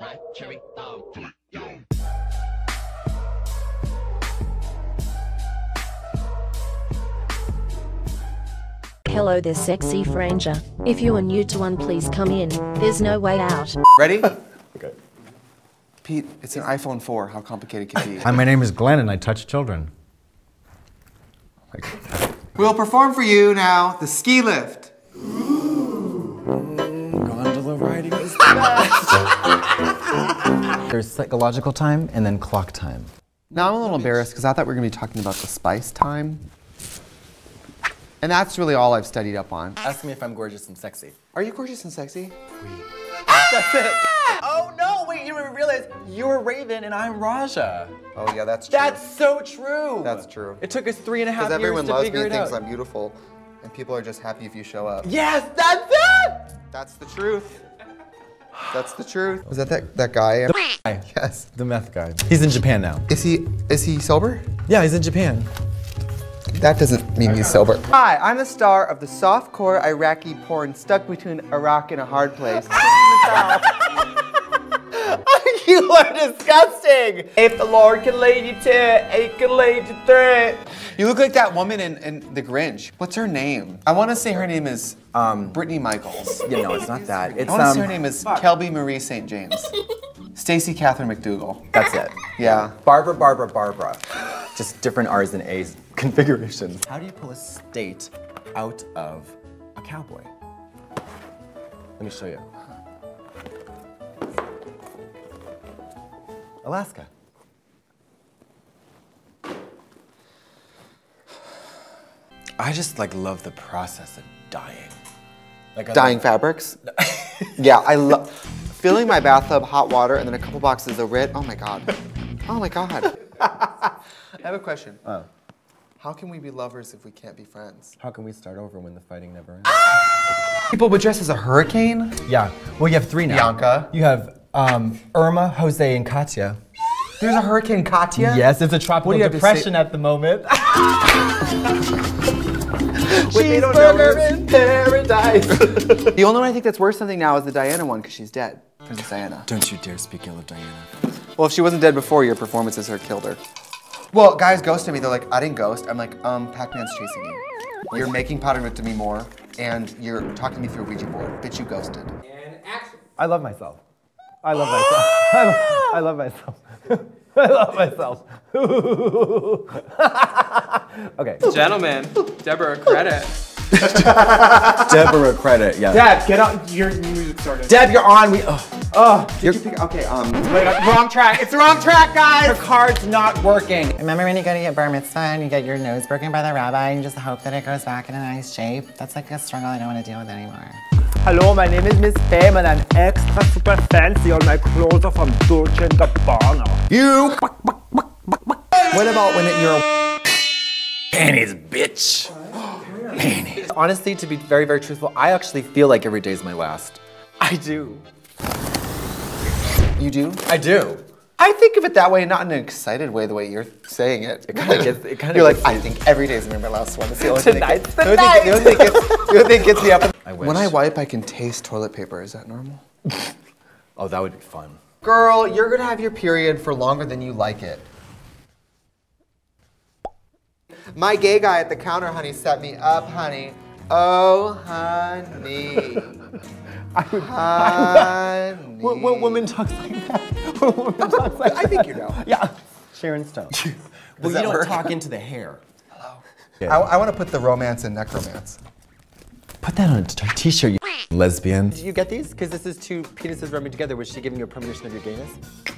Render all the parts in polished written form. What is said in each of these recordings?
Hello there, sexy franger. If you are new to one, please come in. There's no way out. Ready? Okay. Pete, it's an iPhone 4. How complicated can it be? Hi, my name is Glenn and I touch children. We'll perform for you now the ski lift. Gondola riding is the best. There's psychological time and then clock time. Now I'm a little embarrassed because I thought we were going to be talking about the spice time. And that's really all I've studied up on. Ask me if I'm gorgeous and sexy. Are you gorgeous and sexy? That's it. Oh no, wait, you didn't realize you're Raven and I'm Raja. Oh yeah, that's true. That's so true. That's true. It took us 3.5 years Because everyone to loves figure me it and thinks out. I'm beautiful. And people are just happy if you show up. Yes, that's it! That's the truth. That's the truth. Was that guy? Yes. The meth guy. He's in Japan now. Is he sober? Yeah, he's in Japan. That doesn't mean he's sober. Hi, I'm the star of the softcore Iraqi porn Stuck Between Iraq and a Hard Place. You are disgusting! If the Lord can lead you to it, He can lead you through it. You look like that woman in The Grinch. What's her name? I want to say her name is Brittany Michaels. Yeah, no, it's not that. It's I want to say her name is Kelby Marie St. James. Stacey Catherine McDougal. That's it. Yeah. Barbara. Just different R's and A's configurations. How do you pull a state out of a cowboy? Let me show you. Alaska. I just love the process of dyeing. Dyeing fabrics? Yeah, I love filling my bathtub hot water and then a couple boxes of Rit. Oh my God. Oh my God. I have a question. Oh. How can we be lovers if we can't be friends? How can we start over when the fighting never ends? People would dress as a hurricane? Yeah. Well, you have 3 now. Bianca. You have Irma, Jose, and Katya. There's a Hurricane Katya? Yes, it's a tropical depression at the moment. Cheeseburger in paradise. The only one I think that's worse something now is the Diana one because she's dead. Princess Diana. Don't you dare speak ill of Diana. Well, if she wasn't dead before, your performances have killed her. Well, guys ghosted me. They're like, I didn't ghost. I'm like, Pac-Man's chasing you. You're making powder to me more, and you're talking to me through a Ouija board. Bitch, you ghosted. And action. I love myself. I love myself. I love myself. I love myself. Okay. Gentlemen, Deborah, credit. Deborah credit, yeah. Deb, get on. Your music started. Deb, you're on. Did you pick, okay, Wrong track. It's the wrong track, guys. The card's not working. Remember when you go to get bar mitzvah and you get your nose broken by the rabbi and you just hope that it goes back in a nice shape? That's like a struggle I don't want to deal with anymore. Hello, my name is Miss Fame and I'm extra super fancy. All my clothes are from Dolce & Gabbana. You. What about when you're a panties, bitch? Panties. Honestly, to be very, very truthful, I actually feel like every day is my last. I do. You do? I do. I think of it that way, not in an excited way, the way you're saying it. It kind of gets. You're like, I think every day is gonna be my last one. That's the only thing. Tonight's the The only thing gets me up. I wish. When I wipe, I can taste toilet paper. Is that normal? Oh, that would be fun. Girl, you're gonna have your period for longer than you like it. My gay guy at the counter, honey, set me up, honey. Oh, honey. Honey. What woman talks like that? What woman talks like that? I think you know. Yeah. Sharon Stone. Well, you that don't work? talk into the hair. Hello. Yeah. I want to put the romance in necromance. Put that on a t-shirt, you lesbian. Did you get these? Because this is 2 penises rubbing together. Was she giving you a premonition of your gayness?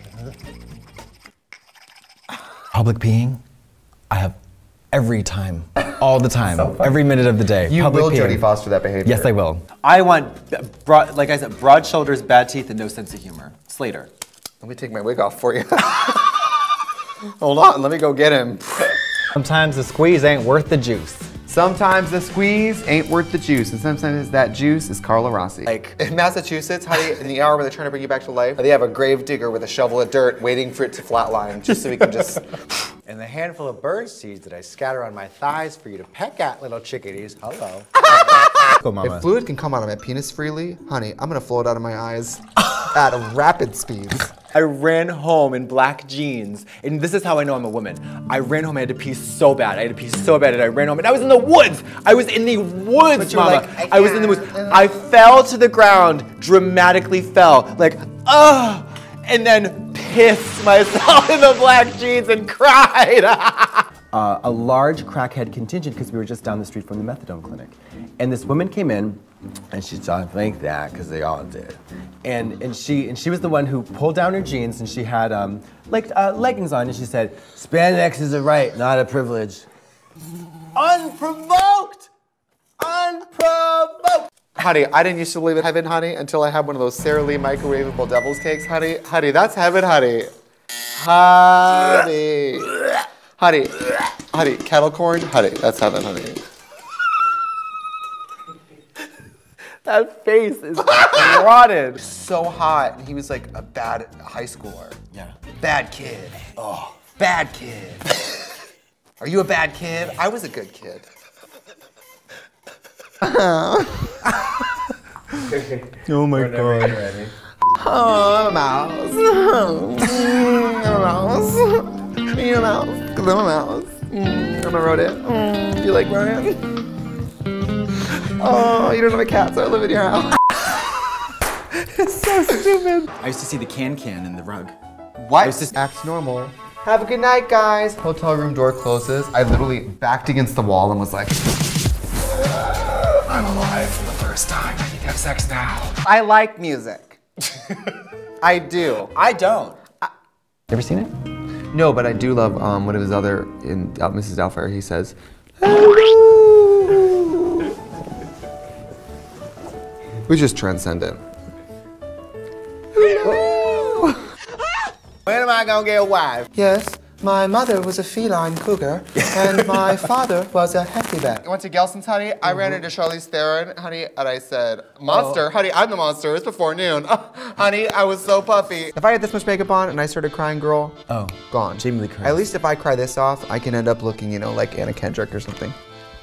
Public peeing, I have every time, all the time, every minute of the day. You Public will peeing. Jodie Foster that behavior. Yes, I will. I want, like I said, broad shoulders, bad teeth, and no sense of humor. Slater. Let me take my wig off for you. Hold on, let me go get him. Sometimes the squeeze ain't worth the juice. Sometimes the squeeze ain't worth the juice, and sometimes that juice is Carla Rossi. Like in Massachusetts, in the hour where they're trying to bring you back to life, they have a grave digger with a shovel of dirt waiting for it to flatline, just so we can just. And the handful of bird seeds that I scatter on my thighs for you to peck at, little chickadees. Hello. Go, mama. If fluid can come out of my penis freely, honey, I'm gonna flow it out of my eyes. at rapid speeds. I ran home in black jeans, and this is how I know I'm a woman. I ran home, I had to pee so bad. I had to pee so bad, and I ran home, and I was in the woods. I was in the woods, Mama. Like, I was in the woods. I fell to the ground, dramatically fell, like, ugh, and then pissed myself in the black jeans and cried. A large crackhead contingent, because we were just down the street from the methadone clinic. And this woman came in, and she talked like that, because they all did. And she was the one who pulled down her jeans, and she had leggings on, and she said, "Spandex is a right, not a privilege." Unprovoked! Unprovoked! Honey, I didn't used to believe in heaven, honey, until I had one of those Sara Lee microwavable devil's cakes, honey. Honey, that's heaven, honey. Honey. Honey, kettle corn, honey, that's heaven, honey. That face is rotted. So hot, and he was like a bad high schooler. Yeah. Bad kid. Oh, bad kid. Are you a bad kid? I was a good kid. Oh my God. Oh, I'm a mouse. I'm a mouse. You're a mouse. Because I'm a mouse. I'm a rodent. You like rodent? Oh, you don't have a cat, so I live in your house. It's so stupid. I used to see the can in the rug. What? Act normal. Have a good night, guys. Hotel room door closes. I literally backed against the wall and was like, I'm alive for the first time. I can have sex now. I like music. I do. I don't. Ever seen it? No, but I do love one of his other, in Mrs. Doubtfire, he says, we just transcendent. When am I gonna get a wife? Yes, my mother was a feline cougar, and my father was a heftyback. I went to Gelson's, honey. I ran into Charlize Theron, honey, and I said, monster, honey, I'm the monster. It's before noon. Honey, I was so puffy. If I had this much makeup on and I started crying, girl, gone. Jamie Lee Curtis. At least if I cry this off, I can end up looking, you know, like Anna Kendrick or something.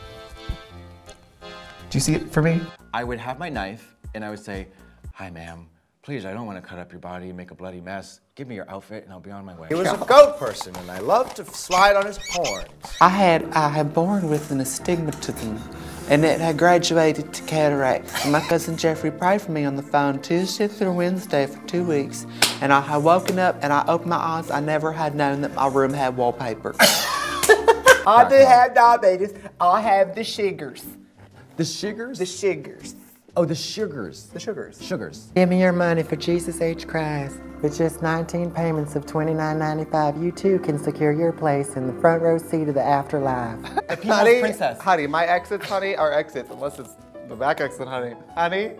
Do you see it for me? I would have my knife, and I would say, "Hi, ma'am. Please, I don't want to cut up your body and make a bloody mess. Give me your outfit, and I'll be on my way." He was a goat person, and I loved to slide on his horns. I had born with an astigmatism, and it had graduated to cataract. And my cousin Jeffrey prayed for me on the phone Tuesday through Wednesday for 2 weeks. And I had woken up and I opened my eyes. I never had known that my room had wallpaper. I do have diabetes. I have the sugars. The sugars? The sugars. Oh, the sugars. The sugars. Sugars. Give me your money for Jesus H. Christ. With just 19 payments of $29.95, you too can secure your place in the front row seat of the afterlife. The People's Princess. Honey, my exits, honey, are exits, unless it's the back exit, honey. Honey?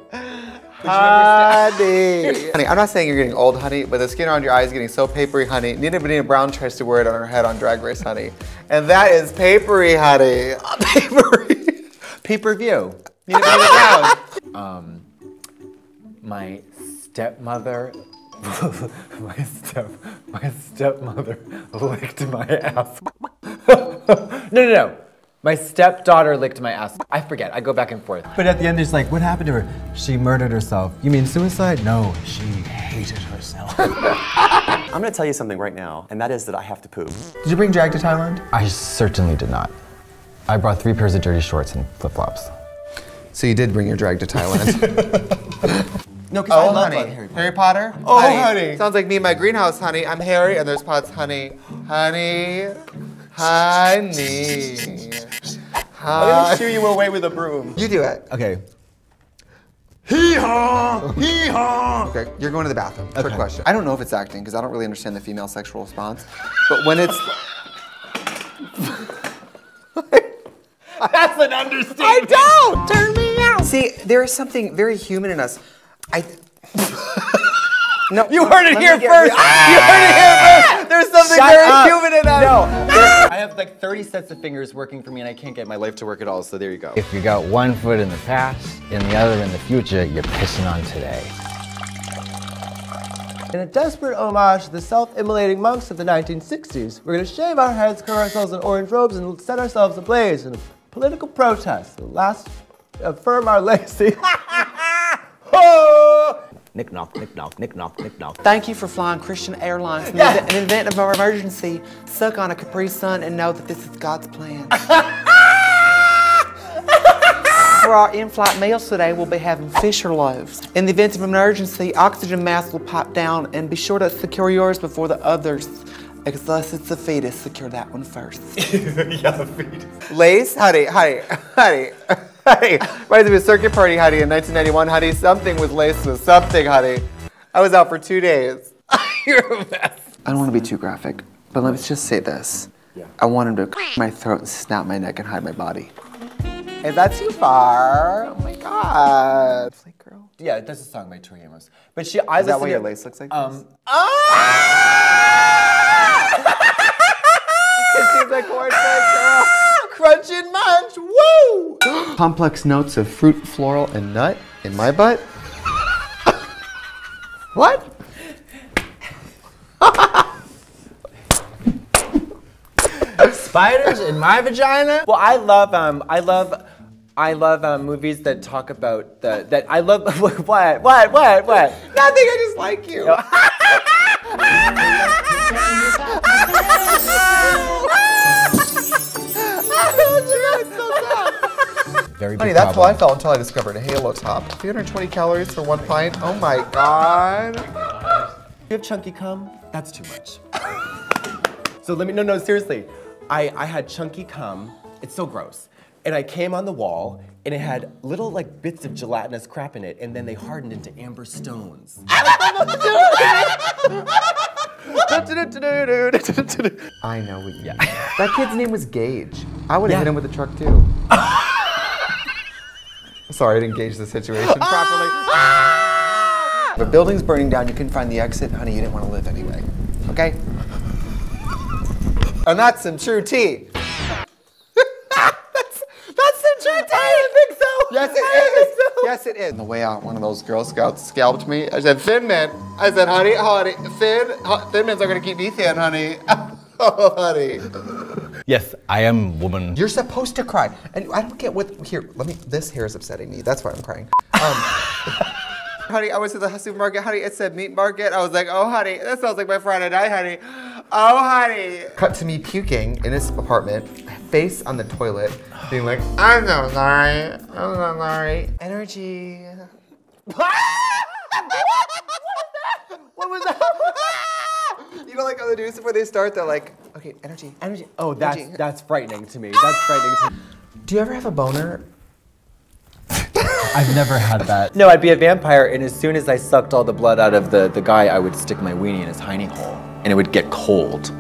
Honey. Honey, I'm not saying you're getting old, honey, but the skin around your eyes is getting so papery, honey. Nina Brown tries to wear it on her head on Drag Race, honey. And that is papery, honey. Papery. Pay-per-view. Nina Brown. My stepmother, my stepmother licked my ass. No. My stepdaughter licked my ass. I forget, I go back and forth. But at the end, it's like, what happened to her? She murdered herself. You mean suicide? No, she hated herself. I'm gonna tell you something right now, and that is that I have to poop. Did you bring drag to Thailand? I certainly did not. I brought 3 pairs of dirty shorts and flip-flops. So you did bring your drag to Thailand. No, because I love honey. Harry Potter? Oh, honey. Sounds like me in my greenhouse, honey. I'm Harry, and there's Potts, honey. Honey. Honey. I'm gonna shoo you away with a broom. You do it. Okay. Hee-haw! Hee-haw! Okay, you're going to the bathroom. Quick Okay. question. I don't know if it's acting, because I don't really understand the female sexual response. But when it's... That's an understatement. I don't! Turn me out! See, there is something very human in us. No, you heard it here first! You heard it here first! There's something very human in us! No, I have like 30 sets of fingers working for me and I can't get my life to work at all, so there you go. If you got one foot in the past and the other in the future, you're pissing on today. In a desperate homage to the self-immolating monks of the 1960s, we're gonna shave our heads, cover ourselves in orange robes, and set ourselves ablaze in a political protest that affirm our legacy. Nick knock, nick knock, nick knock, nick knock. Thank you for flying Christian Airlines. In the event of an emergency, suck on a Capri Sun and know that this is God's plan. For our in-flight meals today, we'll be having Fisher loaves. In the event of an emergency, oxygen masks will pipe down, and be sure to secure yours before the others. Unless it's a fetus, secure that one first. Yeah, the fetus. Lace, honey. Reminds me of a circuit party, honey, in 1991, honey. Something with lace was something, honey. I was out for 2 days. You're a mess. I don't want to be too graphic, but let's just say this. Yeah. I want him to my throat and snap my neck and hide my body. Is that too far? Oh my God. Flake girl. Yeah, that's a song by Tori Amos. But Is that what your lace looks like? She's a cornflake girl. Crunch and munch, woo! Complex notes of fruit, floral, and nut in my butt. What? Spiders in my vagina? Well, I love movies that talk about what? Nothing, I just like you. Very big Honey, that's problem. how I felt until I discovered a Halo top. 320 calories for 1 pint. Oh my God. You have chunky cum? That's too much. So no, seriously. I had chunky cum. It's so gross. And I came on the wall, and it had little like bits of gelatinous crap in it, and then they hardened into amber stones. I know what you mean. That kid's name was Gage. I would have hit him with a truck too. Sorry, I didn't gauge the situation properly. If a building's burning down, you can find the exit. Honey, you didn't want to live anyway. Okay? And that's some true tea. That's some true tea. I think so. Yes, it is. Yes, it is. On the way out, one of those Girl Scouts scalped me. I said, Thin Man. I said, honey, thin men's are gonna keep me thin, honey. Oh, honey. Yes, I am woman. You're supposed to cry. And I don't get what, here, this hair is upsetting me. That's why I'm crying. Honey, I went to the supermarket, honey, it said meat market. I was like, oh, honey, that sounds like my Friday night, honey. Oh, honey. Cut to me puking in his apartment, face on the toilet, being like, I'm so sorry, I'm so sorry. Energy. What was that? You know, like on the news before they start, they're like, okay, energy. Oh, that's frightening to me. That's frightening to me. Do you ever have a boner? I've never had that. No, I'd be a vampire, and as soon as I sucked all the blood out of the guy, I would stick my weenie in his hiney hole, and it would get cold.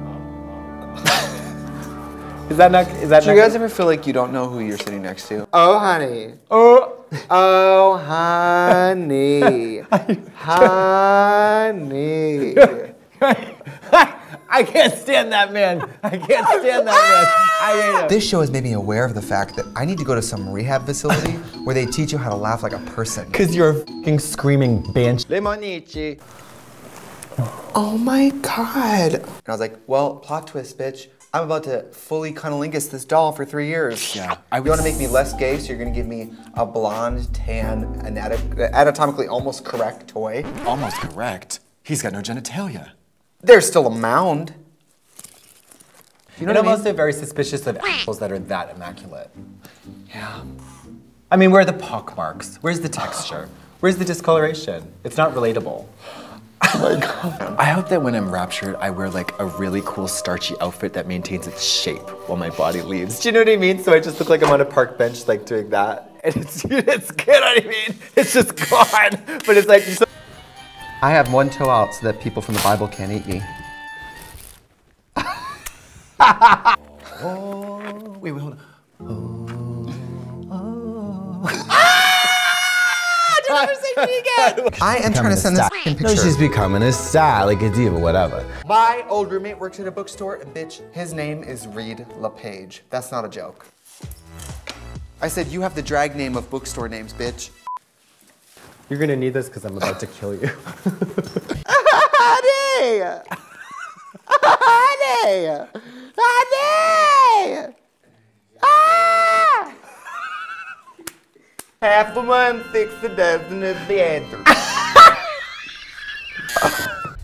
Do you guys ever feel like you don't know who you're sitting next to? Oh, honey. Oh, honey. Honey. I can't stand that man. I can't stand that man. I hate him. This show has made me aware of the fact that I need to go to some rehab facility where they teach you how to laugh like a person. Because you're a fucking screaming banshee. Lemonici. Oh my God. And I was like, well, plot twist, bitch. I'm about to fully cunnilingus this doll for 3 years. Yeah. You want to make me less gay, so you're going to give me a blonde, tan, anatomically almost correct toy. Almost correct. He's got no genitalia. There's still a mound. You know And I'm what I mean? also very suspicious of assholes that are that immaculate. Yeah. I mean, where are the pock marks? Where's the texture? Where's the discoloration? It's not relatable. Oh my God. I hope that when I'm raptured, I wear like a really cool starchy outfit that maintains its shape while my body leaves. Do you know what I mean? So I just look like I'm on a park bench like doing that. And it's good, I mean? It's just gone. But it's like... I have one toe out so that people from the Bible can't eat me. Oh, wait, hold on. I am trying to send this picture. No, she's becoming a star, like a diva, whatever. My old roommate works at a bookstore, and bitch, his name is Reed LePage. That's not a joke. I said, you have the drag name of bookstore names, bitch. You're gonna need this because I'm about to kill you. Honey! Honey! Honey! Ah! Half a month, 6 a dozen is the answer.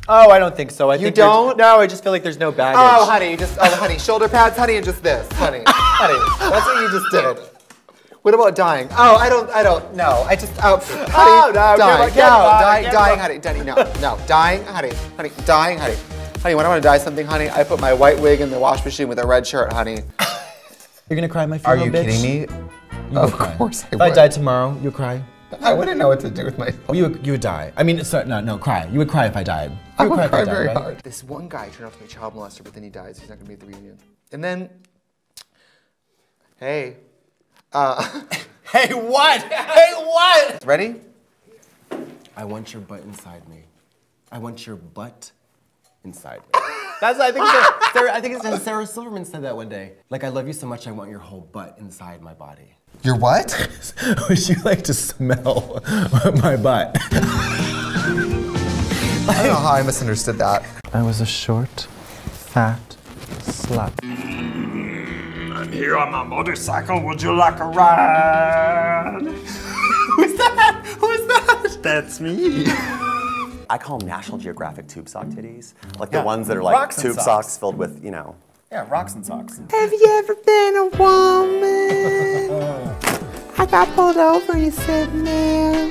Oh, I don't think so. You don't? No, I just feel like there's no baggage. Oh, honey, honey, shoulder pads, honey, and just this, honey. Honey, that's what you just did. What about dying? Oh, I don't know. I just, honey, dying, honey, dying, honey, dying, honey. Honey, when I want to dye something, honey, I put my white wig in the wash machine with a red shirt, honey. You're gonna cry my funeral, Are you bitch? kidding me? Of course I would. If I died tomorrow, you'd cry? I wouldn't know what to do with myself. You would die. I mean, no, cry. You would cry if I died. I would cry very hard. This one guy turned out to be a child molester, but then he dies. He's not gonna be at the reunion. And then, hey. Hey, what? Hey, what? Ready? I want your butt inside me. I want your butt inside me. That's what I think. I think it's Sarah Silverman said that one day. Like, I love you so much, I want your whole butt inside my body. Your what? Would you like to smell my butt? I don't know how I misunderstood that. I was a short, fat slut. I'm here on my motorcycle. Would you like a ride? Who's that? Who's that? That's me. I call them National Geographic tube sock titties. Like the ones that are like Rocks and tube socks. socks filled with, you know. Yeah, rocks and socks. Have you ever been a woman? I got pulled over, you said, man.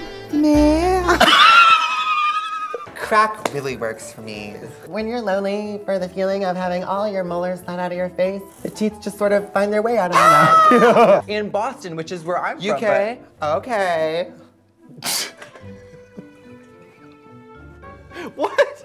Crack really works for me. When you're lonely for the feeling of having all your molars slide out of your face, the teeth just sort of find their way out of your mouth. In Boston, which is where I'm from. UK? Okay. What?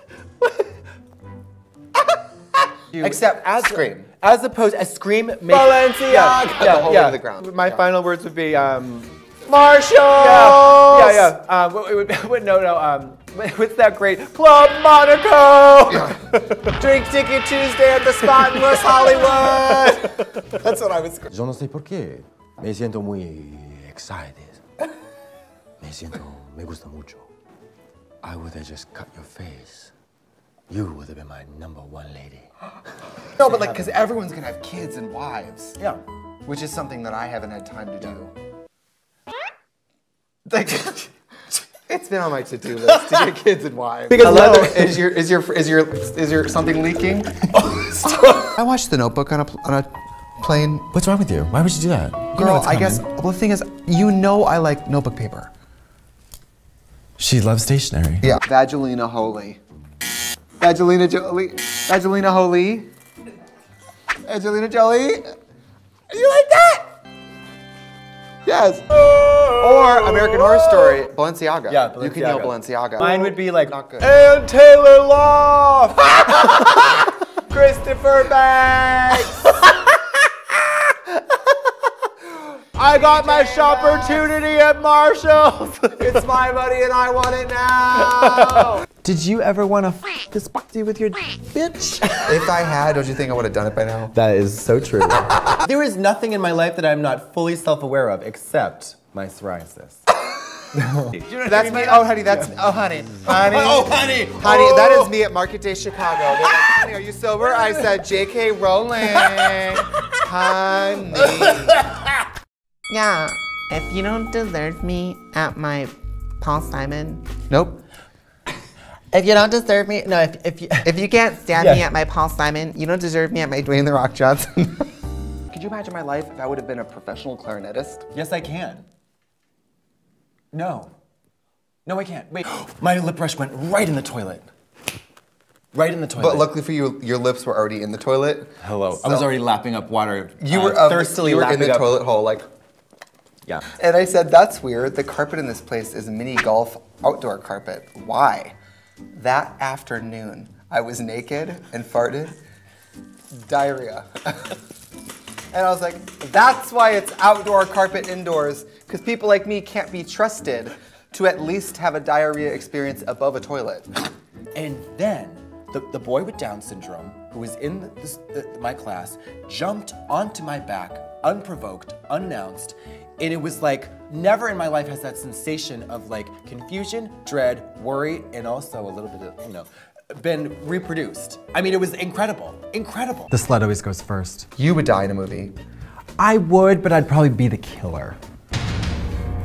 Except Scream. As opposed to Scream. Balenciaga! Put the whole way to the ground. My final words would be, Marshall! Yeah. What's that great Club Monaco? Drink Ticket Tuesday at the spot in West Hollywood! That's what I was. Yo no sé por qué. Me siento muy excited. Me gusta mucho. I would have just cut your face. You would have been my #1 lady. No, but like, because everyone's gonna have kids and wives. Yeah. Which is something that I haven't had time to do. Like, it's been on my to-do list to get kids and wives. Because is your something leaking? I watched The Notebook on a plane. What's wrong with you? Why would you do that? Girl, I guess, well, the thing is, you know I like notebook paper. She loves stationery. Yeah. Vagelina Jolie. Vagelina Jolie. Vagelina Jolie. Angelina Jolie. You like that? Yes. Or American Horror Story, Balenciaga. Yeah, Balenciaga. You can yell Balenciaga. Mine would be like, Not good. and Taylor Loft! Christopher Banks! I got my opportunity at Marshall's! It's my money and I want it now! Did you ever want to f this pussy with your bitch? If I had, don't you think I would have done it by now? That is so true. There is nothing in my life that I'm not fully self-aware of except my psoriasis. That's me. Oh, honey, that's me. Oh, honey. Honey. Oh, honey. Honey, that is me at Market Day Chicago. They're like, honey, are you sober? I said, JK Rowling. Honey. Yeah, if you don't deserve me at my Paul Simon. Nope. If you don't deserve me, no, if you can't stand me at my Paul Simon, you don't deserve me at my Dwayne The Rock Johnson. Could you imagine my life if I would have been a professional clarinetist? Yes, I can. No. No, I can't. Wait, my lip brush went right in the toilet. Right in the toilet. But luckily for you, your lips were already in the toilet. Hello. So I was already lapping up water. You were thirstily you were in lapping the up. toilet hole, like. Yeah. And I said, that's weird. The carpet in this place is a mini golf outdoor carpet. Why? That afternoon, I was naked and farted. Diarrhea. And I was like, that's why it's outdoor carpet indoors, because people like me can't be trusted to at least have a diarrhea experience above a toilet. And then, the boy with Down syndrome, who was in my class, jumped onto my back, unprovoked, unannounced, and it was like, never in my life has that sensation of like confusion, dread, worry, and also a little bit of, you know, been reproduced. I mean, it was incredible, incredible. The slut always goes first. You would die in a movie. I would, but I'd probably be the killer.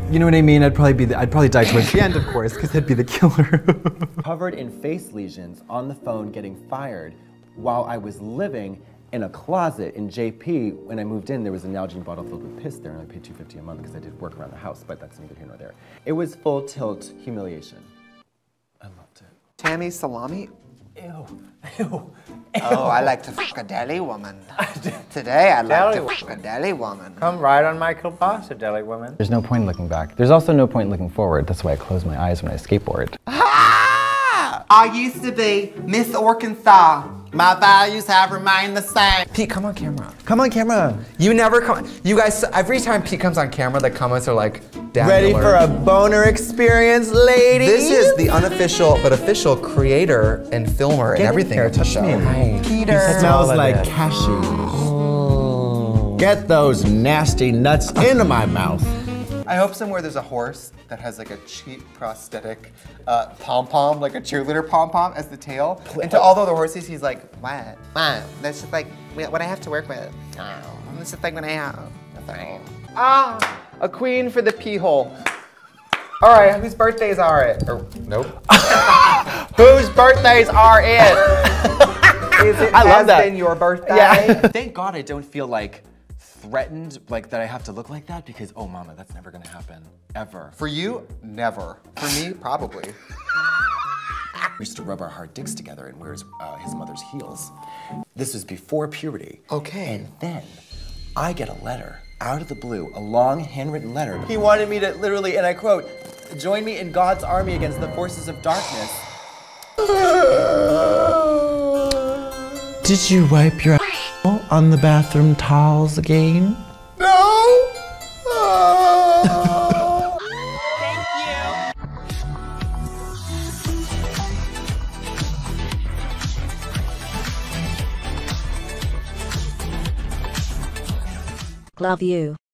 You know what I mean? I'd probably die towards the end, of course, because I'd be the killer. Covered in face lesions on the phone getting fired while I was living in a closet in JP. When I moved in, there was a Nalgene bottle filled with piss there, and I paid $250 a month because I did work around the house, but that's neither here nor there. It was full tilt humiliation. I loved it. Tammy salami? Ew. Ew. Oh, I like to fuck a deli woman. Today I'd like to fuck a deli woman. Come right on my kielbasa, deli woman. There's no point in looking back. There's also no point in looking forward. That's why I close my eyes when I skateboard. I used to be Miss Arkansas. My values have remained the same. Pete, come on camera. Come on camera. You never come. You guys, every time Pete comes on camera, the comments are like, Ready for a boner experience, ladies? This is the unofficial but official creator and filmer and everything of the show. Peter. It smells like cashews. Get those nasty nuts into my mouth. I hope somewhere there's a horse that has like a cheap prosthetic pom-pom, like a cheerleader pom-pom as the tail. And to all the other horses, he's like, what? What? That's just like what I have to work with. Oh, that's just like what I have. Nothing. Ah, a queen for the pee hole. All right, whose birthdays are it? Nope. Whose birthdays are it? Is it I love that. been your birthday? Yeah. Thank God I don't feel like threatened, like that I have to look like that, because oh mama, that's never gonna happen, ever. For you, never. For me, probably. We used to rub our hard dicks together and wear his mother's heels. This was before puberty. Okay. And then I get a letter out of the blue, a long handwritten letter. He wanted me to literally, and I quote, join me in God's army against the forces of darkness. Did you wipe your on the bathroom towels again? No! Love you.